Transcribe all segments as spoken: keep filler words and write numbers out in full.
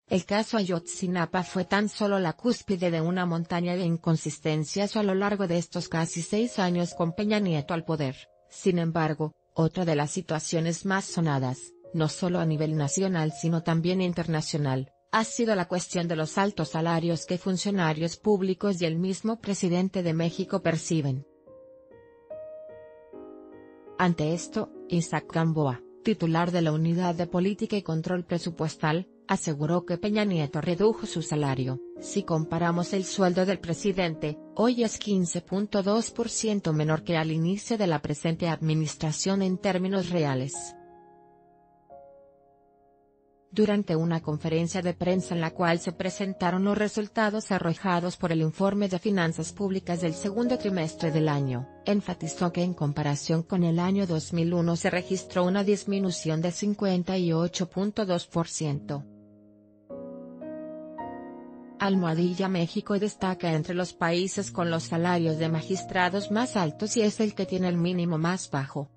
El caso Ayotzinapa fue tan solo la cúspide de una montaña de inconsistencias a lo largo de estos casi seis años con Peña Nieto al poder. Sin embargo, otra de las situaciones más sonadas, no solo a nivel nacional sino también internacional, ha sido la cuestión de los altos salarios que funcionarios públicos y el mismo presidente de México perciben. Ante esto, Isaac Gamboa, titular de la Unidad de Política y Control Presupuestal, aseguró que Peña Nieto redujo su salario. Si comparamos el sueldo del presidente, hoy es quince punto dos por ciento menor que al inicio de la presente administración en términos reales. Durante una conferencia de prensa en la cual se presentaron los resultados arrojados por el informe de finanzas públicas del segundo trimestre del año, enfatizó que en comparación con el año dos mil uno se registró una disminución de cincuenta y ocho punto dos por ciento. Almohadilla México destaca entre los países con los salarios de magistrados más altos y es el que tiene el mínimo más bajo.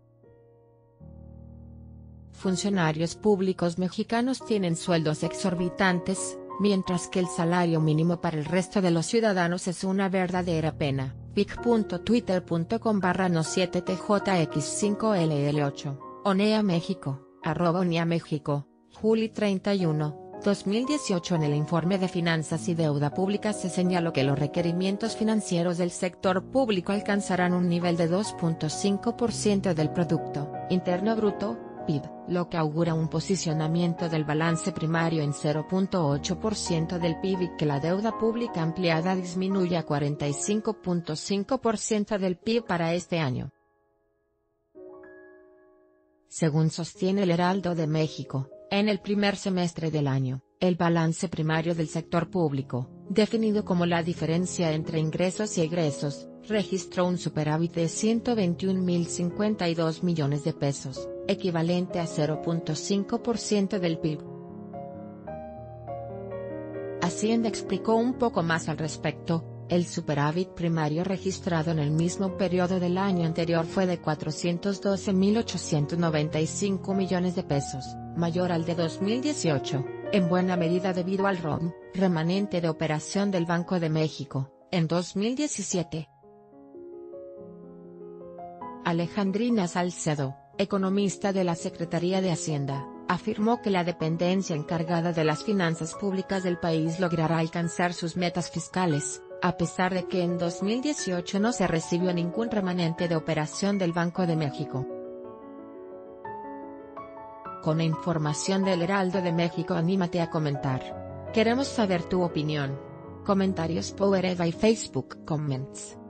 Funcionarios públicos mexicanos tienen sueldos exorbitantes, mientras que el salario mínimo para el resto de los ciudadanos es una verdadera pena. pic punto twitter punto com barra no siete t j x cinco l l ocho, ONEA México, arroba ONEA México, julio treinta y uno, dos mil dieciocho. En el informe de finanzas y deuda pública se señaló que los requerimientos financieros del sector público alcanzarán un nivel de dos punto cinco por ciento del Producto Interno Bruto, P I B, lo que augura un posicionamiento del balance primario en cero punto ocho por ciento del P I B y que la deuda pública ampliada disminuya a cuarenta y cinco punto cinco por ciento del P I B para este año. Según sostiene el Heraldo de México, en el primer semestre del año, el balance primario del sector público, definido como la diferencia entre ingresos y egresos, registró un superávit de ciento veintiún mil cincuenta y dos millones de pesos, equivalente a cero punto cinco por ciento del P I B. Hacienda explicó un poco más al respecto. El superávit primario registrado en el mismo periodo del año anterior fue de cuatrocientos doce mil ochocientos noventa y cinco millones de pesos, mayor al de dos mil dieciocho, en buena medida debido al R O M, remanente de operación del Banco de México, en dos mil diecisiete. Alejandrina Salcedo, economista de la Secretaría de Hacienda, afirmó que la dependencia encargada de las finanzas públicas del país logrará alcanzar sus metas fiscales, a pesar de que en dos mil dieciocho no se recibió ningún remanente de operación del Banco de México. Con la información del Heraldo de México, anímate a comentar. Queremos saber tu opinión. Comentarios Power Eva y Facebook Comments.